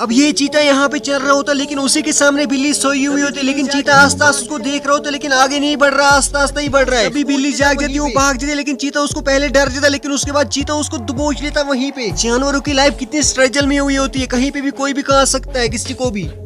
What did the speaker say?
अब ये चीता यहाँ पे चल रहा होता, लेकिन उसी के सामने बिल्ली सोई हुई होती, लेकिन चीता आस्ता आस्ता उसको देख रहा होता, लेकिन आगे नहीं बढ़ रहा, आस्ता आस्ता ही बढ़ रहा है। अभी बिल्ली जाग जाती है, वो भाग जाती है, लेकिन चीता उसको पहले डर जाता, लेकिन उसके बाद चीता उसको दबोच लेता वहीं पे। जानवरों की लाइफ कितनी स्ट्रगल में हुई होती है, कहीं पे भी कोई भी कहा सकता है किसी को भी।